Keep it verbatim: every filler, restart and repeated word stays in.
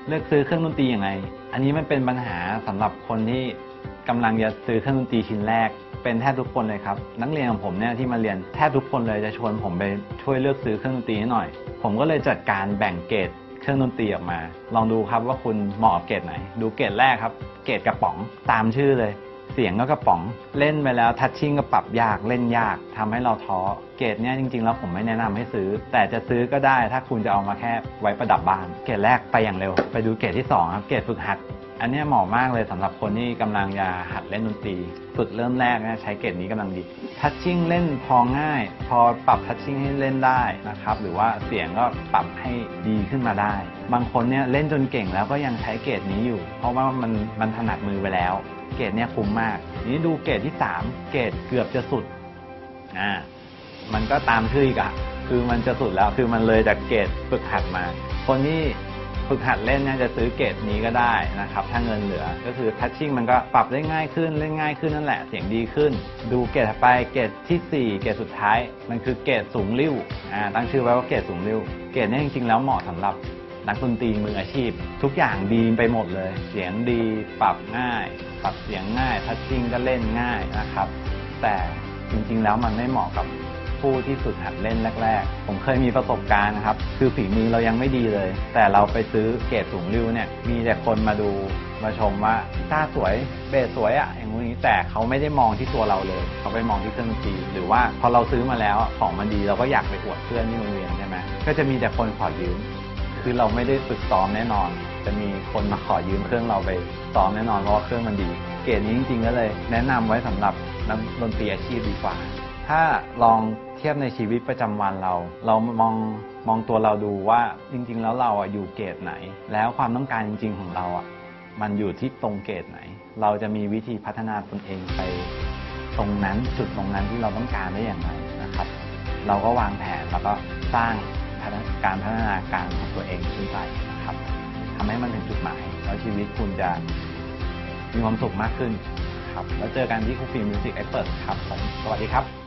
เลือกซื้อเครื่องดนตรียังไงอันนี้มันเป็นปัญหาสำหรับคนที่กำลังจะซื้อเครื่องดนตรีชิ้นแรกเป็นแทบทุกคนเลยครับนักเรียนของผมเนี่ยที่มาเรียนแทบทุกคนเลยจะชวนผมไปช่วยเลือกซื้อเครื่องดนตรีให้หน่อยผมก็เลยจัดการแบ่งเกรดเครื่องดนตรีออกมาลองดูครับว่าคุณเหมาะกับเกรดไหนดูเกรดแรกครับเกรดกระป๋องตามชื่อเลยเสียงก็กระป๋องเล่นไปแล้วทัชชิ่งก็ปรับยากเล่นยากทำให้เราท้อเกรดเนี้ยจริงๆแล้วผมไม่แนะนำให้ซื้อแต่จะซื้อก็ได้ถ้าคุณจะเอามาแค่ไว้ประดับบ้านเกรดแรกไปอย่างเร็วไปดูเกรดที่สองครับเกรดฝึกหัดอันนี้เหมาะมากเลยสำหรับคนที่กำลังจะหัดเล่นดนตรีฝึกเริ่มแรกนะใช้เกรดนี้กำลังดีทัชชิ่งเล่นพอง่ายพอปรับทัชชิ่งให้เล่นได้นะครับหรือว่าเสียงก็ปรับให้ดีขึ้นมาได้บางคนเนี่ยเล่นจนเก่งแล้วก็ยังใช้เกรดนี้อยู่เพราะว่ามันมันถนัดมือไปแล้วเกรดเนี่ยคุ้มมากนี้ดูเกรดที่สามเกรดเกือบจะสุดอ่ามันก็ตามชื่ออีกอะคือมันจะสุดแล้วคือมันเลยจากเกรดฝึกหัดมาคนที่ฝึกหัดเล่นเนี่ยจะซื้อเกรดนี้ก็ได้นะครับถ้าเงินเหลือก็คือทัชชิ่งมันก็ปรับได้ง่ายขึ้นเล่นง่ายขึ้นนั่นแหละเสียงดีขึ้นดูเกรดถัดไปเกรดที่สี่เกรดสุดท้ายมันคือเกรดสูงริ้วอ่าตั้งชื่อไว้ว่าเกรดสูงริ้วเกรดนี้จริงๆแล้วเหมาะสำหรับนักดนตรีมืออาชีพทุกอย่างดีไปหมดเลยเสียงดีปรับง่ายปรับเสียงง่ายทัชชิ่งก็เล่นง่ายนะครับแต่จริงๆแล้วมันไม่เหมาะกับผู้ที่ฝึกหัดเล่นแรกๆผมเคยมีประสบการณ์นะครับคือฝีมือเรายังไม่ดีเลยแต่เราไปซื้อเกรดสูงริ้วเนี่ยมีแต่คนมาดูมาชมว่ากีตาร์สวยเบสสวยอะอย่างนี้แต่เขาไม่ได้มองที่ตัวเราเลยเขาไปมองที่เครื่องดนตรีหรือว่าพอเราซื้อมาแล้วของมันดีเราก็อยากไปอวดเพื่อนที่โรงเรียนใช่ไหมก็จะมีแต่คนขอยืมคือเราไม่ได้ฝึกซ้อมแน่นอนจะมีคนมาขอยืมเครื่องเราไปซ้อมแน่นอนเพราะว่าเครื่องมันดีเกรดนี้จริงๆก็เลยแนะนำไว้สำหรับนักดนตรีอาชีพดีกว่าถ้าลองเทียบในชีวิตประจำวันเราเรามองมองตัวเราดูว่าจริงๆแล้วเราอ่ะอยู่เกรดไหนแล้วความต้องการจริงๆของเราอ่ะมันอยู่ที่ตรงเกรดไหนเราจะมีวิธีพัฒนาตนเองไปตรงนั้นจุดตรงนั้นที่เราต้องการได้อย่างไรนะครับเราก็วางแผนแล้วก็สร้างการพัฒนาการของตัวเองขึ้นไปนะครับทำให้มันถึงจุดหมายแล้วชีวิตคุณจะมีความสุขมากขึ้นครับแล้วเจอกันที่ครูฟิล์มมิวสิกเอ็กซ์เพิร์ทครับผมสวัสดีครับ